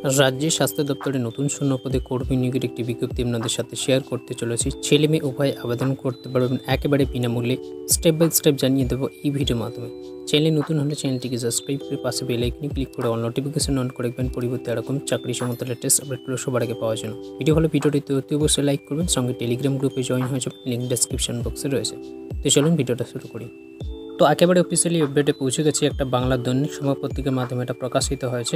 राज्य स्वास्थ्य दफ्तरे नतून शून्य पदे कर्मी नियोगের একটি বিজ্ঞপ্তি আপনাদের সাথে শেয়ার করতে চলেছি। ছেলে মেয়ে উভয় আবেদন করতে পারবেন একেবারে বিনামূল্যে। স্টেপ বাই স্টেপ জানিয়ে দেব এই ভিডিওর মাধ্যমে। চ্যানেল নতুন হলে চ্যানেলটিকে সাবস্ক্রাইব করে পাশে বেল আইকনে ক্লিক করে অল নোটিফিকেশন অন করে রাখবেন পরবর্তী এরকম চাকরি সংক্রান্ত লেটেস্ট আপডেটগুলো সবার আগে পাওয়ার জন্য। ভিডিওটি অতি অবশ্যই লাইক করবেন, সঙ্গে টেলিগ্রাম গ্রুপে জয়েন হয়ে যাবেন, লিঙ্ক ডেসক্রিপশন বক্সে রয়েছে। তো চলুন ভিডিওটা শুরু করি। তো একেবারে অফিসিয়ালি আপডেটে পৌঁছে গেছি। একটা বাংলা দৈনিক সময় পত্রিকার মাধ্যমে এটা প্রকাশিত হয়েছে।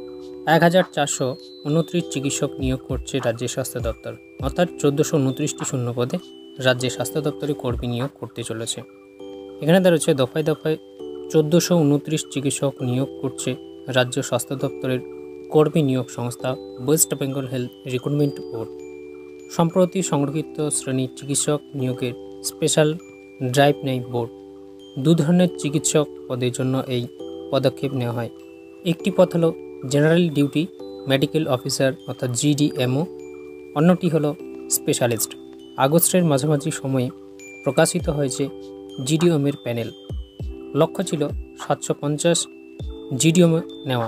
1429 চিকিৎসক নিয়োগ করছে রাজ্য স্বাস্থ্য দপ্তর, অর্থাৎ 1429টি শূন্য পদে রাজ্য স্বাস্থ্য দপ্তরে কর্মী নিয়োগ করতে চলেছে। এখানে দাঁড়াচ্ছে দফায় দফায় 1429 চিকিৎসক নিয়োগ করছে রাজ্য স্বাস্থ্য দপ্তরের কর্মী নিয়োগ সংস্থা West Bengal Health Recruitment Board. সম্প্রতি সংরক্ষিত শ্রেণীর চিকিৎসক নিয়োগের স্পেশাল ড্রাইভ নেয় বোর্ড। দু ধরনের চিকিৎসক পদের জন্য এই পদক্ষেপ নেওয়া হয়। একটি পদ হলো জেনারেল ডিউটি মেডিকেল অফিসার অর্থাৎ জিডিএমও, অন্যটি হলো স্পেশালিস্ট। আগস্টের মাঝামাঝি সময়ে প্রকাশিত হয়েছে জিডিএমের প্যানেল। লক্ষ্য ছিল 750 জিডিএম নেওয়া।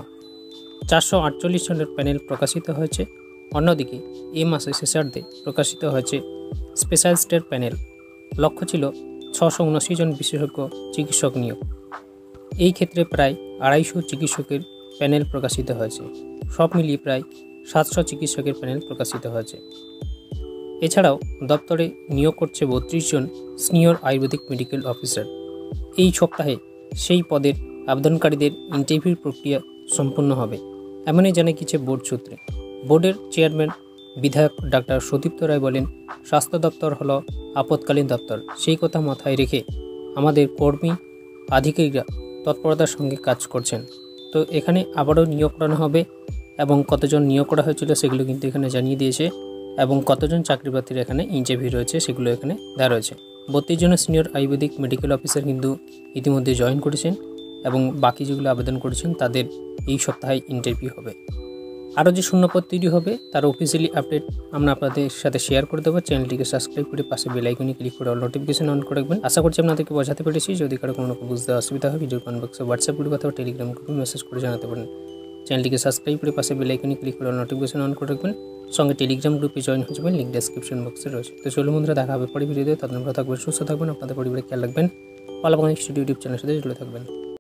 448 জনের প্যানেল প্রকাশিত হয়েছে। অন্যদিকে এ মাসের শেষার্ধে প্রকাশিত হয়েছে স্পেশালিস্টের প্যানেল। লক্ষ্য ছিল 679 জন বিশেষজ্ঞ চিকিৎসক নিয়োগ। এই ক্ষেত্রে প্রায় 250 চিকিৎসকের প্যানেল প্রকাশিত হয়েছে। সব মিলিয়ে প্রায় 700 চিকিৎসকের প্যানেল প্রকাশিত হয়েছে। এছাড়াও দপ্তরে নিয়োগ করছে 32 জন সিনিয়র আয়ুর্বেদিক মেডিকেল অফিসার। এই সপ্তাহে সেই পদের আবেদনকারীদের ইন্টারভিউ প্রক্রিয়া সম্পন্ন হবে, এমনই জানা গিয়েছে বোর্ড সূত্রে। বোর্ডের চেয়ারম্যান বিধায়ক ডাক্তার সুদীপ্ত রায় বলেন, স্বাস্থ্য দপ্তর হলো আপৎকালীন দপ্তর। সেই কথা মাথায় রেখে আমাদের কর্মী আধিকারিকরা তৎপরতার সঙ্গে কাজ করছেন। তো এখানে আবারও নিয়োগ করানো হবে এবং কতজন নিয়োগ করা হয়েছিল সেগুলো কিন্তু এখানে জানিয়ে দিয়েছে, এবং কতজন চাকরিপ্রার্থীর এখানে ইন্টারভিউ রয়েছে সেগুলো এখানে দেওয়া রয়েছে। 32 জনের সিনিয়র আয়ুর্বেদিক মেডিকেল অফিসার কিন্তু ইতিমধ্যে জয়েন করেছেন, এবং বাকি যেগুলো আবেদন করেছেন তাদের এই সপ্তাহে ইন্টারভিউ হবে। আরও যে শূন্যপদ তৈরি হবে তার অফিসিয়ালি আপডেট আমরা আপনাদের সাথে শেয়ার করে দেবো। চ্যানেলটিকে সাবস্ক্রাইব করে পাশে বেল আইকনে ক্লিক করে অল নোটিফিকেশন অন করে রাখবেন। আশা করছি আপনাদেরকে বোঝাতে পেরেছি। যদি কারো কোনো বুঝতে অসুবিধা হয় ভিডিও কমেন্ট বক্সে হোয়াটসঅ্যাপ গ্রুপ অথবা টেলিগ্রাম গ্রুপে মেসেজ করে জানাতে পারেন। চ্যানেলটিকে সাবস্ক্রাইব করে পাশে বেল আইকনে ক্লিক করে অল নোটিফিকেশন অন করে রাখবেন, সঙ্গে টেলিগ্রাম গ্রুপে জয়েন হয়ে যাবেন, লিঙ্ক ডেসক্রিপশন বক্সে রয়েছে। তো চলুন বন্ধুরা, দেখা হবে পরে ভিডিওতে। ততক্ষণ ভালো থাকবেন, সুস্থ থাকবেন, আপনাদের পরিবারে খেয়াল রাখবেন। পালা বাংলা স্টুডিও ইউটিউব চ্যানেলের সাথে জুড়ে থাকবেন।